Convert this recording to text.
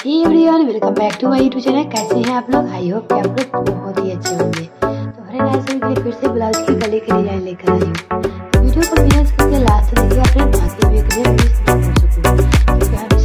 Hey everyone, welcome back to my YouTube channel. कैसे हैं आप लोग? आई होप कि आप लोग बहुत ही अच्छे होंगे। तो हरे नाइसन के लिए फिर से ब्लाउज की गले की डिजाइन लेकर आई हूँ। वीडियो को बिना स्किप के लास्ट तक देखिएगा फ्रेंड, ताकि भी करिए मिस ना हो सके।